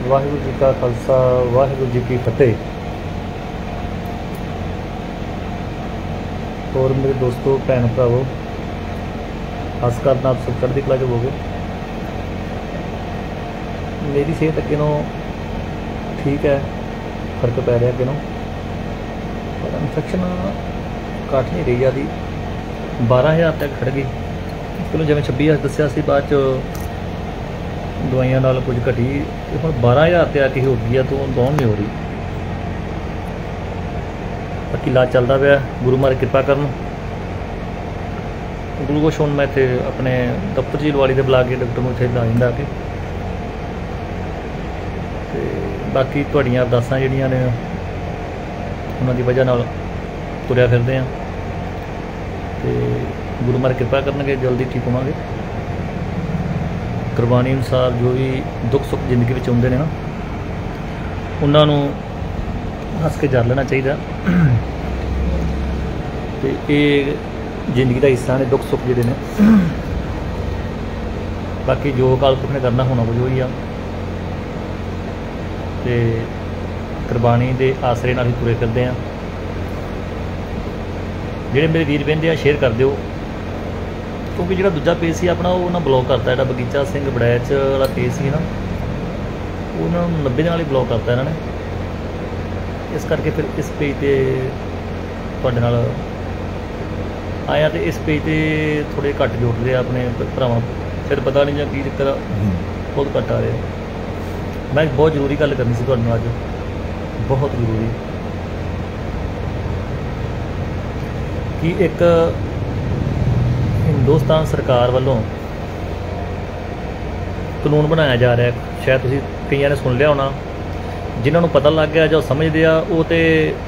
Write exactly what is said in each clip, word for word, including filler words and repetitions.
वाहिगुरू जी का खालसा वाहिगुरू जी की फतेह। और मेरे दोस्तों भैन भरावो, खासकर आप सब चढ़ती कला जो होगे। मेरी सेहत अगे नों ठीक है, फर्क पै रहा अगे नों, पर इन्फेक्शन घट नहीं रही आदि बारह हज़ार तक खड़ गई। चलो जिवें छब्बी हज़ार दसिया सी, बाद च दवाइयां नाल कुछ घटी, हुण बारह हज़ार ते आके हो गई है, तो डाउन नहीं हो रही। बाकी इलाज चलता पाया, गुरु महाराज कृपा करन। ग्लूकोश हुण मैं इत्थे अपने दफ्तर झीलवाड़ी दे बुला के डॉक्टर नूं इत्थे ला दिंदा कि ते बाकी तुहाड़ियां अरदासां जिहड़ियां ने उन्हां दी वजह नाल तुरिया फिरदे आ, ते गुरु महाराज कृपा करनगे, जल्दी ठीक होवांगे। कुरबानी अनुसार जो भी दुख सुख जिंदगी में आउंदे ने ना, उन्हां नूं हस के जर लेना चाहिए। तो ये जिंदगी का हिस्सा ने दुख सुख जिहड़े ने। बाकी जो अकाल पुरख ने करना होना कुछ वही आ, ते कुरबानी के आसरे नाल ही तुरे फिरदे आ। जिहड़े मेरे वीर बहंदे आ, शेयर कर दिओ, क्योंकि जो दूजा पेज से अपना वो ना ब्लॉक करता, जो बगीचा सिंह बड़ैच वाला पेज से ना, उन्होंने नब्बे नाल ही ब्लॉक करता इन्होंने। इस करके फिर इस पेज पर तुहाडे नाल आया, तो इस पेज पर थोड़े घट जोड़ रहे अपने भरावां, फिर पता नहीं जो की चक्कर, बहुत घट आ रहे। मैं बहुत जरूरी गल करनी सी तुहाडे नाल अज, बहुत जरूरी, कि एक हिंदुस्तान सरकार वालों कानून बनाया जा रहा है, शायद तुसीं कईयां ने सुन लिया होना, जिन्होंने पता लग गया जो समझते आ वो तो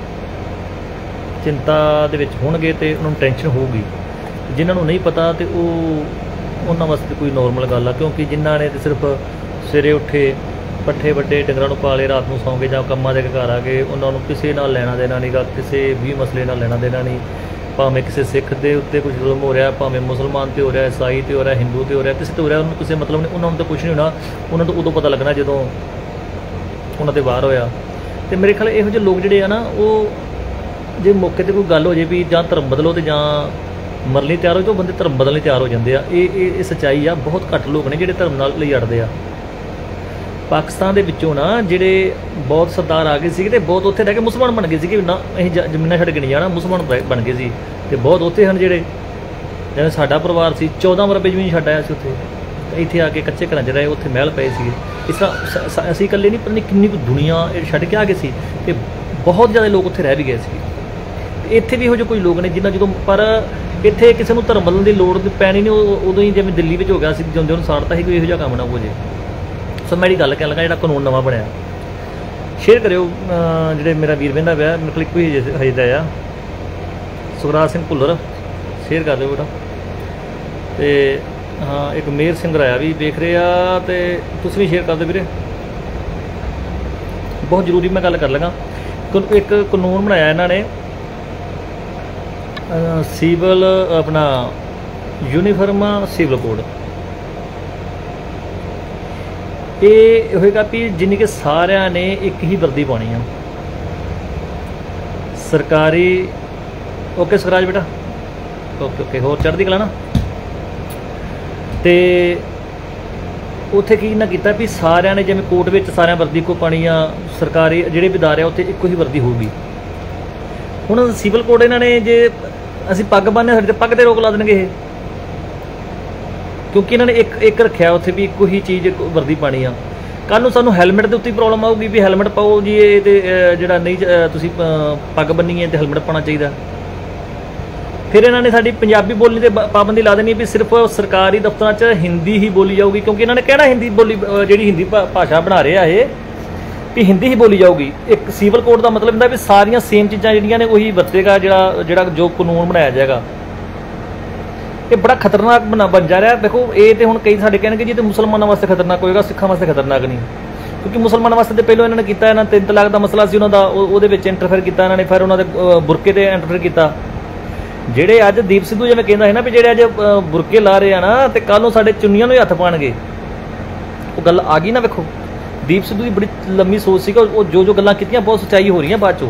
चिंता दे विच होणगे, ते उन्होंने टेंशन होगी। जिन्होंने नहीं पता तो वो उन्होंने वास्ते कोई नॉर्मल गल आ, क्योंकि जिन्हों ने तो सिर्फ सवेरे उठे पट्ठे वड्डे डंगरां नूं पाले, रात नूं सौ गए जां कम्मां दे घर आ गए, उन्होंने किसी नाल लेना देना नहीं गा, किसी भी मसले नाल लेना देना नहीं। भावें किसी सिख के उत्ते कुछ जुल्म हो रहा, भावें मुसलमान तो हो रहा, ईसाई तो हो रहा, हिंदू तो हो रहा, किसी तो हो रहा, उन्होंने किसी मतलब नहीं, उन्होंने तो कुछ नहीं होना। उन्होंने तो उदों पता लगना जदों उन्होंने वार होया। तो मेरे ख्याल इहो जिहे लोग जिहड़े आ ना, वो जे मौके पर कोई गल हो जाए भी जां धर्म बदलो तो जां मरने तैयार हो, तो बंदे धर्म बदलने तैयार हो जाते हैं। ये सच्चाई आ, बहुत घੱਟ लोग ने जिहड़े धर्म नाल लई अड़दे आ। पाकिस्तान दे विचों ना जिहड़े बहुत सरदार आ गए सी, ते बहुत उत्थे रह के मुसलमान बन गए सी, ना असीं जमीनां छड्ड के नहीं जाना, मुसलमान बन गए सी। ते बहुत उत्थे हन जिहड़े, जिवें साडा परिवार सी, चौदह मरबे जमीन छड्ड आया सी उत्थे, इत्थे आके कच्चे घरां च रहे, उत्थे महल पए सी। इस तरह असीं इकल्ले नहीं, पता नहीं किन्नी कुछ दुनिया छड्ड के आ गए सी, ते बहुत ज़्यादा लोग उत्थे रह भी गए सी। इत्थे भी इहो ਜਿਹੇ कोई लोग ने जिन्हां जदों, पर इत्थे किसी नूं धर्म बदलण दी लोड़ पैणी नहीं, उदों ही जिवें दिल्ली विच हो गया सी, जिउंदे ਉਹਨੂੰ ਸਾੜਤਾ ਸੀ, कोई इहो जिहा काम ना हो जाए। सो मैं गल कह लगा, जो कानून नवा बनया, शेयर करो जो मेरा वीर बहंदा पिया, मेरे को एक ही हजे दा आ, सुखराज सिंह भुल्लर, शेयर कर दो बेटा। तो हाँ, एक मेहर सिंह राया भी देख रहे आ, तो तुसीं भी शेयर कर दो वीरे, बहुत जरूरी मैं गल कर लगा। एक कानून बनाया इन्होंने, सिविल अपना यूनीफॉर्म सिविल कोड, ये होएगा भी जिन्नी के सारिया ने एक ही वर्दी पानी है सरकारी। ओके सुखराज बेटा, ओके ओके, होर चढ़दी कला ना। तो उत्थे की ना किया भी सारिया ने, जिवें कोर्ट में सारिया वर्दी को पानी आ, सरकारी जिहड़े भी इदारे उत्थे इक्को ही वर्दी होगी। हुण सिविल कोड इन्होंने जे असीं पग बन्नने, साडे ते पग ते रोक ला देणगे ये, क्योंकि इन्होंने एक एक रखा उत्थे भी एक ही चीज़ वर्दी पानी आ। कल नूं सानूं हैलमेट के उत्ते प्रॉब्लम आऊगी भी हैलमेट पाओ जी, ये तो जिहड़ा नहीं तुसीं पग बन्नी है तो हैलमेट पाना चाहिए। फिर इन्होंने साडी पंजाबी बोली ते पाबंदी ला देनी भी सिर्फ सरकारी दफ्तरां च हिंदी ही बोली जाऊगी, क्योंकि इन्होंने कहना हिंदी बोली जिहड़ी हिंदी भाषा बना रहे हैं ये भी हिंदी ही बोली जाऊगी। एक सिविल कोड का मतलब हुंदा भी सारियां सेम चीज़ां जिहड़ियां ने उही वरतेगा, जिहड़ा जिहड़ा जो कानून बनाया जाएगा। ये बड़ा खतरनाक बना बन जा रहा है। देखो ये तो हुण कई साडे कहणगे जी तो मुसलमानों वास्ते खतरनाक होएगा, सिखां वास्ते खतरनाक नहीं, क्योंकि मुसलमानों वास्ते तो पहलों इन्होंने किया, इन्होंने तीन तलाक का मसला सी उन्होंने उहदे विच इंटरफेयर किया इन्होंने, फिर उन्होंने बुरके ते इंटरफेयर किया। ਜਿਹੜੇ ਅੱਜ ਦੀਪ ਸਿੱਧੂ ਜਿਵੇਂ ਕਹਿੰਦਾ ਹੈ ਨਾ ਵੀ ਜਿਹੜੇ ਅੱਜ ਬੁਰਕੇ ਲਾ ਰਹੇ ਆ ਨਾ ਤੇ ਕੱਲ ਨੂੰ ਸਾਡੇ ਚੁੰਨੀਆਂ ਨੂੰ ਹੀ ਹੱਥ ਪਾਣਗੇ, ਉਹ ਗੱਲ ਆ ਗਈ ਨਾ। ਵੇਖੋ ਦੀਪ ਸਿੱਧੂ ਦੀ ਬੜੀ ਲੰਮੀ ਸੋਚ ਸੀਗਾ, ਉਹ ਜੋ ਜੋ ਗੱਲਾਂ ਕੀਤੀਆਂ ਬਹੁਤ ਸੱਚਾਈ ਹੋ ਰਹੀਆਂ ਬਾਅਦ ਚੋਂ।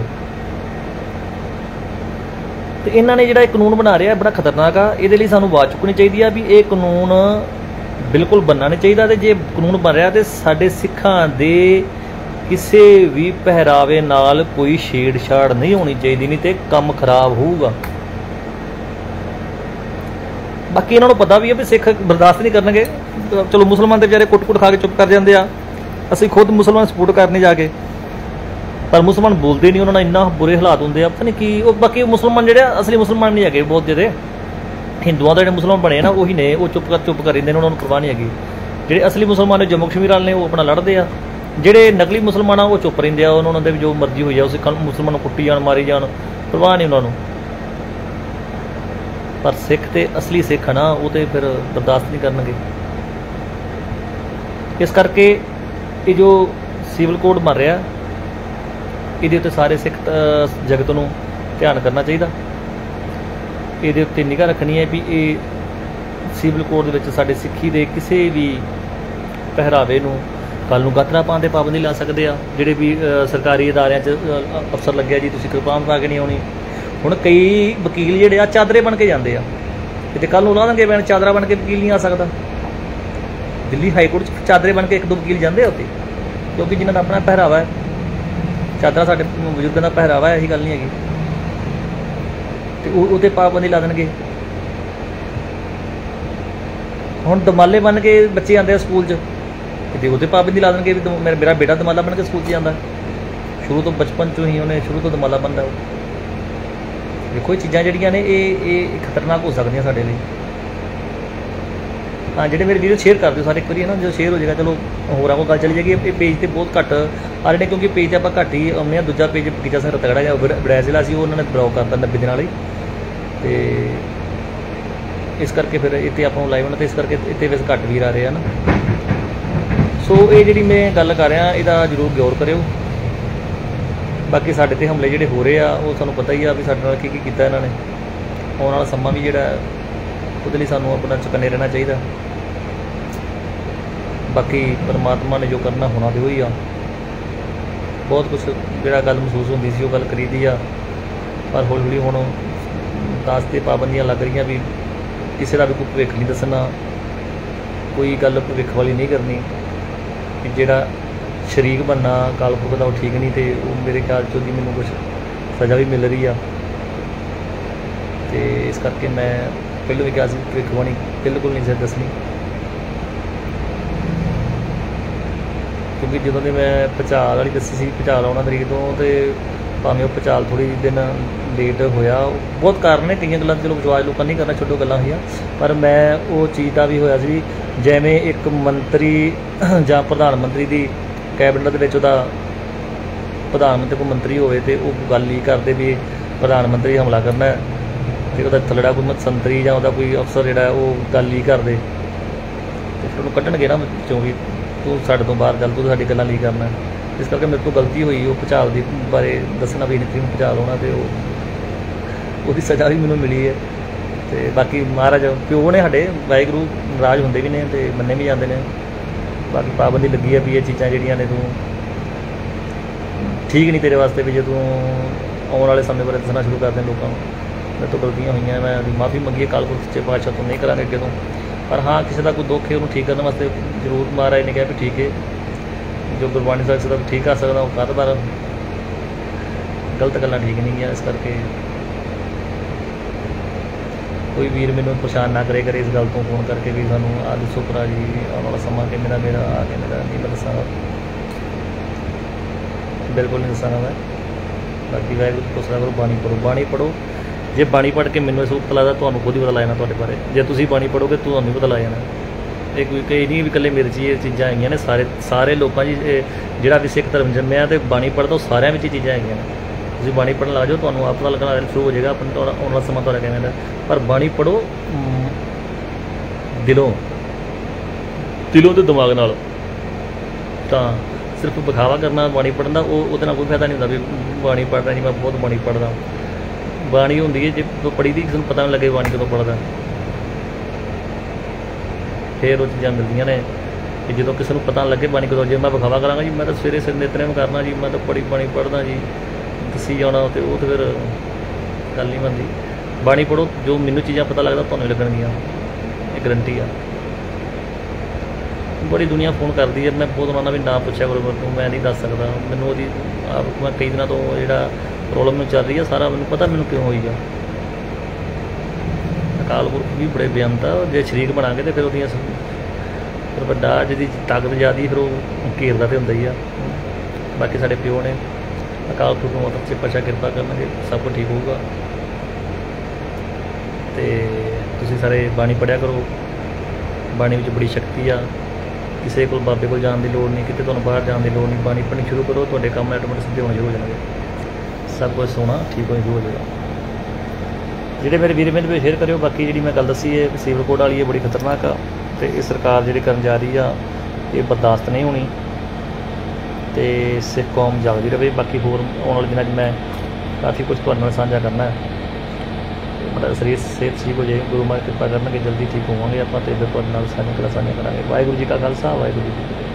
ਤੇ ਇਹਨਾਂ ਨੇ ਜਿਹੜਾ ਇਹ ਕਾਨੂੰਨ ਬਣਾ ਰਿਹਾ ਬੜਾ ਖਤਰਨਾਕ ਆ, ਇਹਦੇ ਲਈ ਸਾਨੂੰ ਆਵਾਜ਼ ਚੁੱਕਣੀ ਚਾਹੀਦੀ ਆ ਵੀ ਇਹ ਕਾਨੂੰਨ ਬਿਲਕੁਲ ਬਣਨਾ ਨਹੀਂ ਚਾਹੀਦਾ। ਤੇ ਜੇ ਕਾਨੂੰਨ ਬਣ ਰਿਹਾ ਤੇ ਸਾਡੇ ਸਿੱਖਾਂ ਦੇ ਕਿਸੇ ਵੀ ਪਹਿਰਾਵੇ ਨਾਲ ਕੋਈ ਛੇੜਛਾੜ ਨਹੀਂ ਹੋਣੀ ਚਾਹੀਦੀ, ਨਹੀਂ ਤੇ ਕੰਮ ਖਰਾਬ ਹੋਊਗਾ। ਬਾਕੀ ਇਹਨਾਂ ਨੂੰ ਪਤਾ ਵੀ ਹੈ ਵੀ ਸਿੱਖ ਬਰਦਾਸ਼ਤ ਨਹੀਂ ਕਰਨਗੇ। ਚਲੋ ਮੁਸਲਮਾਨ ਤੇ ਵਿਚਾਰੇ ਕੁੱਟ ਕੁੱਟ ਖਾ ਕੇ ਚੁੱਪ ਕਰ ਜਾਂਦੇ ਆ, ਅਸੀਂ ਖੁਦ ਮੁਸਲਮਾਨ ਸਪੋਰਟ ਕਰਨੇ ਜਾ ਕੇ, ਪਰ ਮੁਸਲਮਾਨ ਬੋਲਦੇ ਨਹੀਂ, ਉਹਨਾਂ ਨਾਲ ਇੰਨਾ ਬੁਰੇ ਹਾਲਾਤ ਹੁੰਦੇ ਆ ਪਤਾ ਨਹੀਂ ਕੀ। ਉਹ ਬਾਕੀ ਮੁਸਲਮਾਨ ਜਿਹੜੇ ਅਸਲੀ ਮੁਸਲਮਾਨ ਨਹੀਂ ਹੈਗੇ, ਬਹੁਤ ਜਿਹੜੇ ਹਿੰਦੂਆਂ ਦੇ ਜਿਹੜੇ ਮੁਸਲਮਾਨ ਬਣੇ ਨਾ ਉਹੀ ਨੇ, ਉਹ ਚੁੱਪ ਕਰ ਚੁੱਪ ਕਰ ਰਹਿੰਦੇ ਨੇ, ਉਹਨਾਂ ਨੂੰ ਪਰਵਾਹ ਨਹੀਂ ਹੈਗੀ। ਜਿਹੜੇ ਅਸਲੀ ਮੁਸਲਮਾਨ ਨੇ ਜੰਮੂ ਕਸ਼ਮੀਰ ਵਾਲੇ ਨੇ ਉਹ ਆਪਣਾ ਲੜਦੇ ਆ, ਜਿਹੜੇ ਨਕਲੀ ਮੁਸਲਮਾਨ ਆ ਉਹ ਚੁੱਪ ਰਹਿੰਦੇ ਆ, ਉਹਨਾਂ ਦੇ ਵੀ ਜੋ ਮਰਜ਼ੀ ਹੋਈ ਆ, ਉਹ ਸਿੱਖਾਂ ਮੁਸਲਮਾਨ ਨੂੰ ਕੁੱਟੀ ਜਾਣ ਮਾਰੀ ਜਾਣ, ਪਰਵਾਹ ਨਹੀਂ ਉਹਨਾਂ ਨੂੰ। ਪਰ ਸਿੱਖ ਤੇ ਅਸਲੀ ਸਿੱਖ ਨਾ ਉਹ ਤੇ ਫਿਰ ਬਰਦਾਸ਼ਤ ਨਹੀਂ ਕਰਨਗੇ। ਇਸ ਕਰਕੇ ਇਹ ਜੋ ਸਿਵਲ ਕੋਡ ਬਣ ਰਿਹਾ ਇਹਦੇ ਉੱਤੇ ਸਾਰੇ ਸਿੱਖ ਜਗਤ ਨੂੰ ਧਿਆਨ ਕਰਨਾ ਚਾਹੀਦਾ, ਇਹਦੇ ਉੱਤੇ ਨਿਗਾਹ ਰੱਖਣੀ ਹੈ ਵੀ ਇਹ ਸਿਵਲ ਕੋਡ ਦੇ ਵਿੱਚ ਸਾਡੇ ਸਿੱਖੀ ਦੇ ਕਿਸੇ ਵੀ ਪਹਿਰਾਵੇ ਨੂੰ ਕੱਲ੍ਹ ਨੂੰ ਗਾਤਰਾ ਪਾਉਣ 'ਤੇ ਪਾਬੰਦੀ ਲਾ ਸਕਦੇ ਆ। ਜਿਹੜੇ ਵੀ ਸਰਕਾਰੀ ਅਦਾਰਿਆਂ 'ਚ ਅਫਸਰ ਲੱਗਿਆ ਜੀ ਤੁਸੀਂ ਕਿਰਪਾਨ ਪਾ ਕੇ ਨਹੀਂ ਆਉਣੀ। ਹੁਣ ਕਈ ਵਕੀਲ ਜਿਹੜੇ ਆ ਚਾਦਰੇ ਬਣ ਕੇ ਜਾਂਦੇ ਆ, ਕਿਤੇ ਕੱਲ੍ਹ ਨੂੰ ਲਾ ਦੇਣਗੇ ਬੈਣ ਚਾਦਰਾ ਬਣ ਕੇ ਵਕੀਲ ਨਹੀਂ ਆ ਸਕਦਾ। ਦਿੱਲੀ ਹਾਈ ਕੋਰਟ 'ਚ ਚਾਦਰੇ ਬਣ ਕੇ ਇੱਕ ਦੋ ਵਕੀਲ ਜਾਂਦੇ ਆ ਉੱਥੇ, ਕਿਉਂਕਿ ਜਿਨ੍ਹਾਂ ਦਾ ਆਪਣਾ ਪਹਿਰਾਵਾ ਹੈ। ਚਾਦਰਾ ਸਾਡੇ ਬਜ਼ੁਰਗਾਂ ਦਾ ਪਹਿਰਾਵਾ ਹੈ, ਇਹੀ ਗੱਲ ਨਹੀਂ ਹੈਗੀ। ਤੇ ਉਹ ਉਹਤੇ ਪਾਬੰਦੀ ਲਾ ਦੇਣਗੇ। ਹੁਣ ਦਮਾਲੇ ਬਣ ਕੇ ਬੱਚੇ ਆਉਂਦੇ ਆ ਸਕੂਲ 'ਚ, ਕਿਤੇ ਉਹਤੇ ਪਾਬੰਦੀ ਲਾ ਦੇਣਗੇ ਵੀ ਮੇਰਾ ਮੇਰਾ ਬੇਟਾ ਦਮਾਲਾ ਬਣ ਕੇ ਸਕੂਲ 'ਚ ਜਾਂਦਾ, ਸ਼ੁਰੂ ਤੋਂ ਬਚਪਨ 'ਚੋਂ ਹੀ ਉਹਨੇ ਸ਼ੁਰੂ ਤੋਂ ਦਮਾਲਾ ਬਣਦਾ। ਦੇਖੋ ਇਹ ਚੀਜ਼ਾਂ ਜਿਹੜੀਆਂ ਨੇ ਇਹ ਇਹ ਖਤਰਨਾਕ ਹੋ ਸਕਦੀਆਂ ਸਾਡੇ ਲਈ। ਹਾਂ ਜਿਹੜੇ ਮੇਰੇ ਵੀਡੀਓ ਸ਼ੇਅਰ ਕਰ ਦਿਓ ਸਾਰੇ ਇੱਕ ਵਾਰੀ ਹੈ ਨਾ, ਜਦੋਂ ਸ਼ੇਅਰ ਹੋ ਜਾਏਗਾ ਚਲੋ ਹੋਰ ਕੋਈ ਗੱਲ ਚਲੀ ਜਾਏਗੀ। ਇਹ ਪੇਜ 'ਤੇ ਬਹੁਤ ਘੱਟ ਆ ਰਹੇ ਨੇ, ਕਿਉਂਕਿ ਪੇਜ 'ਤੇ ਆਪਾਂ ਘੱਟ ਹੀ ਆਉਂਦੇ ਹਾਂ। ਦੂਜਾ ਪੇਜ ਬਗੀਚਾ ਸਰ ਤਗੜਾ ਗਿਆ ਬੜੈਚ ਜ਼ਿਲ੍ਹਾ ਸੀ, ਉਹ ਉਹਨਾਂ ਨੇ ਬਲੌਕ ਕਰਤਾ ਨੱਬੇ ਦਿਨਾਂ ਵਾਲੀ, ਅਤੇ ਇਸ ਕਰਕੇ ਫਿਰ ਇੱਥੇ ਆਪਾਂ ਨੂੰ ਲਾਈਵ ਹੋਣਾ, ਅਤੇ ਇਸ ਕਰਕੇ ਇੱਥੇ ਵੈਸੇ ਘੱਟ ਵੀਰ ਆ ਰਹੇ ਹਨ। ਸੋ ਇਹ ਜਿਹੜੀ ਮੈਂ ਗੱਲ ਕਰ ਰਿਹਾ ਇਹਦਾ ਜ਼ਰੂਰ ਗੌਰ ਕਰਿਓ। ਬਾਕੀ ਸਾਡੇ 'ਤੇ ਹਮਲੇ ਜਿਹੜੇ ਹੋ ਰਹੇ ਆ ਉਹ ਸਾਨੂੰ ਪਤਾ ਹੀ ਆ ਵੀ ਸਾਡੇ ਨਾਲ ਕੀ ਕੀ ਕੀਤਾ ਇਹਨਾਂ ਨੇ। ਆਉਣ ਵਾਲਾ ਸਮਾਂ ਵੀ ਜਿਹੜਾ ਉਹਦੇ ਲਈ ਸਾਨੂੰ ਆਪਣਾ ਚੁਕੰਨੇ ਰਹਿਣਾ ਚਾਹੀਦਾ। ਬਾਕੀ ਪਰਮਾਤਮਾ ਨੇ ਜੋ ਕਰਨਾ ਹੋਣਾ ਤੇ ਉਹੀ ਆ। ਬਹੁਤ ਕੁਛ ਜਿਹੜਾ ਗੱਲ ਮਹਿਸੂਸ ਹੁੰਦੀ ਸੀ ਉਹ ਗੱਲ ਕਰੀਦੀ ਆ, ਪਰ ਹੌਲੀ ਹੌਲੀ ਹੁਣ ਦਾਸ 'ਤੇ ਪਾਬੰਦੀਆਂ ਲੱਗ ਰਹੀਆਂ ਵੀ ਕਿਸੇ ਦਾ ਵੀ ਕੋਈ ਭਵਿੱਖ ਨਹੀਂ ਦੱਸਣਾ, ਕੋਈ ਗੱਲ ਭਵਿੱਖ ਵਾਲੀ ਨਹੀਂ ਕਰਨੀ। ਕਿ ਜਿਹੜਾ ਸ਼ਰੀਕ ਬਣਨਾ ਅਕਾਲ ਪੁਰਖ ਦਾ ਉਹ ਠੀਕ ਨਹੀਂ, ਅਤੇ ਉਹ ਮੇਰੇ ਖਿਆਲ 'ਚ ਉਹਦੀ ਮੈਨੂੰ ਕੁਛ ਸਜ਼ਾ ਵੀ ਮਿਲ ਰਹੀ ਆ। ਅਤੇ ਇਸ ਕਰਕੇ ਮੈਂ ਪਹਿਲਾਂ ਵੀ ਕਿਹਾ ਸੀ ਭਵਿੱਖਬਾਣੀ ਬਿਲਕੁਲ ਨਹੀਂ ਸੀ ਦੱਸਣੀ, ਕਿਉਂਕਿ ਜਦੋਂ ਦੀ ਮੈਂ ਭੁਚਾਲ ਵਾਲੀ ਦੱਸੀ ਸੀ ਭੁਚਾਲ ਆਉਣਾ ਤਰੀਕ ਤੋਂ, ਅਤੇ ਭਾਵੇਂ ਉਹ ਭੁਚਾਲ ਥੋੜ੍ਹੀ ਦਿਨ ਲੇਟ ਹੋਇਆ, ਬਹੁਤ ਕਾਰਨ ਨੇ, ਕਈਆਂ ਗੱਲਾਂ ਚਲੋ ਵਿਸ਼ਵਾਸ ਲੋਕਾਂ ਨਹੀਂ ਕਰਨਾ, ਛੱਡੋ ਗੱਲਾਂ ਹੋਈਆਂ। ਪਰ ਮੈਂ ਉਹ ਚੀਜ਼ ਦਾ ਵੀ ਹੋਇਆ ਸੀ ਜਿਵੇਂ ਇੱਕ ਮੰਤਰੀ ਜਾਂ ਪ੍ਰਧਾਨ ਮੰਤਰੀ ਦੀ ਕੈਬਨਿਟ ਦੇ ਵਿੱਚ ਉਹਦਾ ਪ੍ਰਧਾਨ ਮੰਤਰੀ ਕੋਈ ਮੰਤਰੀ ਹੋਵੇ ਅਤੇ ਉਹ ਗੱਲ ਹੀ ਕਰਦੇ ਵੀ ਪ੍ਰਧਾਨ ਮੰਤਰੀ ਹਮਲਾ ਕਰਨਾ, ਅਤੇ ਉਹਦਾ ਥੱਲੜਾ ਕੋਈ ਸੰਤਰੀ ਜਾਂ ਉਹਦਾ ਕੋਈ ਅਫਸਰ ਜਿਹੜਾ ਉਹ ਗੱਲ ਹੀ ਕਰਦੇ, ਅਤੇ ਫਿਰ ਉਹਨੂੰ ਕੱਢਣਗੇ ਨਾ ਵਿੱਚੋਂ ਵੀ ਤੂੰ ਸਾਡੇ ਤੋਂ ਬਾਹਰ ਚੱਲ, ਤੂੰ ਸਾਡੀ ਗੱਲਾਂ ਲਈ ਕਰਨਾ। ਇਸ ਕਰਕੇ ਮੇਰੇ ਤੋਂ ਗਲਤੀ ਹੋਈ ਉਹ ਭੁਚਾਲ ਦੀ ਬਾਰੇ ਦੱਸਣਾ ਵੀ ਨਿੱਕੀ ਨੂੰ ਭੁਚਾਲ ਹੋਣਾ, ਅਤੇ ਉਹ ਉਹਦੀ ਸਜ਼ਾ ਵੀ ਮੈਨੂੰ ਮਿਲੀ ਹੈ। ਅਤੇ ਬਾਕੀ ਮਹਾਰਾਜ ਪਿਓ ਨੇ ਸਾਡੇ, ਵਾਹਿਗੁਰੂ ਨਾਰਾਜ਼ ਹੁੰਦੇ ਵੀ ਨੇ ਅਤੇ ਮੰਨੇ ਵੀ ਜਾਂਦੇ ਨੇ। ਬਾਕੀ ਪਾਬੰਦੀ ਲੱਗੀ ਹੈ ਵੀ ਇਹ ਚੀਜ਼ਾਂ ਜਿਹੜੀਆਂ ਨੇ ਤੂੰ ਠੀਕ ਨਹੀਂ ਤੇਰੇ ਵਾਸਤੇ, ਵੀ ਜੇ ਤੂੰ ਆਉਣ ਵਾਲੇ ਸਮੇਂ ਬਾਰੇ ਦੱਸਣਾ ਸ਼ੁਰੂ ਕਰਦੇ ਲੋਕਾਂ ਨੂੰ। ਮੇਰੇ ਤੋਂ ਗਲਤੀਆਂ ਹੋਈਆਂ, ਮੈਂ ਉਹਦੀ ਮਾਫ਼ੀ ਮੰਗੀ ਹੈ ਅਕਾਲ ਪੁਰਖ ਸੱਚੇ ਪਾਤਸ਼ਾਹ ਤੋਂ, ਨਹੀਂ ਕਰਾਂਗੇ ਅੱਗੇ ਤੋਂ। ਪਰ ਹਾਂ ਕਿਸੇ ਦਾ ਕੋਈ ਦੁੱਖ ਹੈ ਉਹਨੂੰ ਠੀਕ ਕਰਨ ਵਾਸਤੇ ਜ਼ਰੂਰ ਮਹਾਰਾਜ ਨੇ ਕਿਹਾ ਵੀ ਠੀਕ ਹੈ, ਜੋ ਗੁਰਬਾਣੀ ਸਾਹਿਬ ਸਕਦਾ ਠੀਕ ਕਰ ਸਕਦਾ ਉਹ ਕਰ, ਪਰ ਗਲਤ ਗੱਲਾਂ ਠੀਕ ਨਹੀਂ ਗੀਆਂ। ਇਸ ਕਰਕੇ ਕੋਈ ਵੀਰ ਮੈਨੂੰ ਪਰੇਸ਼ਾਨ ਨਾ ਕਰੇ ਕਰੇ ਇਸ ਗੱਲ ਤੋਂ ਫੋਨ ਕਰਕੇ ਵੀ ਸਾਨੂੰ ਆਹ ਦੱਸੋ ਭਰਾ ਜੀ ਆਉਣ ਵਾਲਾ ਸਮਾਂ ਕਿ ਮੇਰਾ ਮੇਰਾ ਆ ਕੇ ਮੇਰਾ ਨਹੀਂ ਮੈਂ ਦੱਸਾਂਗਾ, ਬਿਲਕੁਲ ਨਹੀਂ ਦੱਸਾਂਗਾ ਮੈਂ। ਬਾਕੀ ਵਾਹਿਗੁਰੂ ਪੁੱਛਦਾ ਕਰੋ, ਬਾਣੀ ਪੜ੍ਹੋ, ਬਾਣੀ ਪੜ੍ਹੋ। ਜੇ ਬਾਣੀ ਪੜ੍ਹ ਕੇ ਮੈਨੂੰ ਇਸ ਪਤਾ ਲੱਗਦਾ ਤੁਹਾਨੂੰ ਖੁਦ ਹੀ ਪਤਾ ਲੱਗ ਜਾਣਾ ਤੁਹਾਡੇ ਬਾਰੇ। ਜੇ ਤੁਸੀਂ ਬਾਣੀ ਪੜ੍ਹੋਗੇ ਤੁਹਾਨੂੰ ਵੀ ਪਤਾ ਲੱਗ ਜਾਣਾ। ਇਹ ਕੋਈ ਕਈ ਨਹੀਂ ਵੀ ਇਕੱਲੇ ਮੇਰੇ 'ਚ ਇਹ ਚੀਜ਼ਾਂ ਹੈਗੀਆਂ ਨੇ, ਸਾਰੇ ਸਾਰੇ ਲੋਕਾਂ 'ਚ ਜਿਹੜਾ ਵੀ ਸਿੱਖ ਧਰਮ ਜੰਮਿਆ ਅਤੇ ਬਾਣੀ ਪੜ੍ਹਦਾ ਉਹ ਸਾਰਿਆਂ ਵਿੱਚ ਇਹ ਚੀਜ਼ਾਂ ਹੈਗੀਆਂ ਨੇ। ਤੁਸੀਂ ਬਾਣੀ ਪੜ੍ਹਨ ਲੱਗ ਜਾਓ ਤੁਹਾਨੂੰ ਆਪ ਪਤਾ ਲੱਗਣਾ ਸ਼ੁਰੂ ਹੋ ਜਾਏਗਾ ਆਪਣਾ ਤੁਹਾਡਾ ਆਉਣ ਵਾਲਾ ਸਮਾਂ ਤੁਹਾਡਾ ਕਿਵੇਂ ਦਾ। ਪਰ ਬਾਣੀ ਪੜ੍ਹੋ ਦਿਲੋਂ ਦਿਲੋਂ ਅਤੇ ਦਿਮਾਗ ਨਾਲ। ਤਾਂ ਸਿਰਫ ਵਿਖਾਵਾ ਕਰਨਾ ਬਾਣੀ ਪੜ੍ਹਨ ਦਾ ਉਹ ਉਹਦੇ ਨਾਲ ਕੋਈ ਫਾਇਦਾ ਨਹੀਂ ਹੁੰਦਾ ਵੀ ਬਾਣੀ ਪੜ੍ਹ ਰਿਹਾ ਜੀ ਮੈਂ ਬਹੁਤ ਬਾਣੀ ਪੜ੍ਹਦਾ। ਬਾਣੀ ਹੁੰਦੀ ਹੈ ਜੇ ਪੜ੍ਹੀ ਦੀ ਕਿਸੇ ਨੂੰ ਪਤਾ ਨਹੀਂ ਲੱਗੇ ਬਾਣੀ ਕਦੋਂ ਪੜ੍ਹਦਾ, ਫਿਰ ਉਹ ਚੀਜ਼ਾਂ ਮਿਲਦੀਆਂ ਨੇ। ਕਿ ਜਦੋਂ ਕਿਸੇ ਨੂੰ ਪਤਾ ਲੱਗੇ ਬਾਣੀ ਕਦੋਂ ਜੇ ਮੈਂ ਵਿਖਾਵਾ ਕਰਾਂਗਾ ਜੀ, ਮੈਂ ਤਾਂ ਸਵੇਰੇ ਸਿਰ ਨਿਤਨੇਮ ਕਰਨਾ ਜੀ, ਮੈਂ ਤਾਂ ਬੜੀ ਬਾਣੀ ਪੜ੍ਹਦਾ ਜੀ, ਦੱਸੀ ਜਾਣਾ, ਤੇ ਉਹ ਤਾਂ ਫਿਰ ਗੱਲ ਨਹੀਂ ਬਣਦੀ। ਬਾਣੀ ਪੜ੍ਹੋ, ਜੋ ਮੈਨੂੰ ਚੀਜ਼ਾਂ ਪਤਾ ਲੱਗਦਾ ਤੁਹਾਨੂੰ ਲੱਗਣਗੀਆਂ, ਇਹ ਗਰੰਟੀ ਆ। ਬੜੀ ਦੁਨੀਆ ਫ਼ੋਨ ਕਰਦੀ ਹੈ, ਮੈਂ ਬਹੁਤ ਉਹਨਾਂ ਨਾਲ ਵੀ ਨਾ ਪੁੱਛਿਆ ਕਰੋ ਮੈਨੂੰ, ਮੈਂ ਨਹੀਂ ਦੱਸ ਸਕਦਾ ਮੈਨੂੰ ਉਹਦੀ ਆਪ। ਮੈਂ ਕਈ ਦਿਨਾਂ ਤੋਂ ਜਿਹੜਾ ਪ੍ਰੋਬਲਮ ਮੈਨੂੰ ਚੱਲ ਰਹੀ ਆ ਸਾਰਾ ਮੈਨੂੰ ਪਤਾ ਮੈਨੂੰ ਕਿਉਂ ਹੋਈ ਆ। ਅਕਾਲ ਪੁਰਖ ਵੀ ਬੜੇ ਬੇਅੰਤ ਆ, ਜੇ ਸ਼ਰੀਕ ਬਣਾਂਗੇ ਤਾਂ ਫਿਰ ਉਹਦੀਆਂ ਫਿਰ ਵੱਡਾ ਜਿਹਦੀ ਤਾਕਤ ਜ਼ਿਆਦੀ ਫਿਰ ਉਹ ਘੇਰਦਾ ਤਾਂ ਹੁੰਦਾ ਹੀ ਆ। ਬਾਕੀ ਸਾਡੇ ਪਿਓ ਨੇ, ਅਕਾਲ ਪੁਰਖ ਨੂੰ ਸੱਚੇ ਪਾਤਸ਼ਾਹ ਕਿਰਪਾ ਕਰਨਗੇ, ਸਭ ਕੁਝ ਠੀਕ ਹੋਊਗਾ। ਅਤੇ ਤੁਸੀਂ ਸਾਰੇ ਬਾਣੀ ਪੜ੍ਹਿਆ ਕਰੋ, ਬਾਣੀ ਵਿੱਚ ਬੜੀ ਸ਼ਕਤੀ ਆ। ਕਿਸੇ ਕੋਲ ਬਾਬੇ ਕੋਲ ਜਾਣ ਦੀ ਲੋੜ ਨਹੀਂ, ਕਿਤੇ ਤੁਹਾਨੂੰ ਬਾਹਰ ਜਾਣ ਦੀ ਲੋੜ ਨਹੀਂ। ਬਾਣੀ ਪੜ੍ਹਨੀ ਸ਼ੁਰੂ ਕਰੋ, ਤੁਹਾਡੇ ਕੰਮ ਆਟੋਮੈਟਿਕ ਸਿੱਧੇ ਹੋਣੇ ਸ਼ੁਰੂ ਹੋ ਜਾਣਗੇ, ਸਭ ਕੁਝ ਸੋਹਣਾ ਠੀਕ ਹੋਣਾ ਸ਼ੁਰੂ ਹੋ ਜਾਏਗਾ। ਜਿਹੜੇ ਮੇਰੇ ਵੀਰ ਮੇਰੇ ਸ਼ੇਅਰ ਕਰਿਓ। ਬਾਕੀ ਜਿਹੜੀ ਮੈਂ ਗੱਲ ਦੱਸੀ ਹੈ ਸਿਵਲ ਕੋਡ ਵਾਲੀ, ਇਹ ਬੜੀ ਖਤਰਨਾਕ ਆ, ਅਤੇ ਇਹ ਸਰਕਾਰ ਜਿਹੜੀ ਕਰਨ ਜਾ ਰਹੀ ਆ ਇਹ ਬਰਦਾਸ਼ਤ ਨਹੀਂ ਹੋਣੀ, ਅਤੇ ਸਿੱਖ ਕੌਮ ਜਾਗਦੀ ਰਹੇ। ਬਾਕੀ ਹੋਰ ਆਉਣ ਵਾਲੇ ਦਿਨਾਂ 'ਚ ਮੈਂ ਕਾਫੀ ਕੁਝ ਤੁਹਾਡੇ ਨਾਲ ਸਾਂਝਾ ਕਰਨਾ, ਮਤਲਬ ਸਰੀਰ ਸਿਹਤ ਠੀਕ ਹੋ ਜਾਏ, ਗੁਰੂ ਮਹਾਰਾਜ ਕਿਰਪਾ ਕਰਨਗੇ, ਜਲਦੀ ਠੀਕ ਹੋਵਾਂਗੇ ਆਪਾਂ, ਅਤੇ ਫਿਰ ਤੁਹਾਡੇ ਨਾਲ ਸਾਂਝਾ ਕਰਾਂ ਸਾਂਝਾ ਕਰਾਂਗੇ। ਵਾਹਿਗੁਰੂ ਜੀ ਕਾ ਖਾਲਸਾ, ਵਾਹਿਗੁਰੂ ਜੀ ਕੀ ਫਤਿਹ।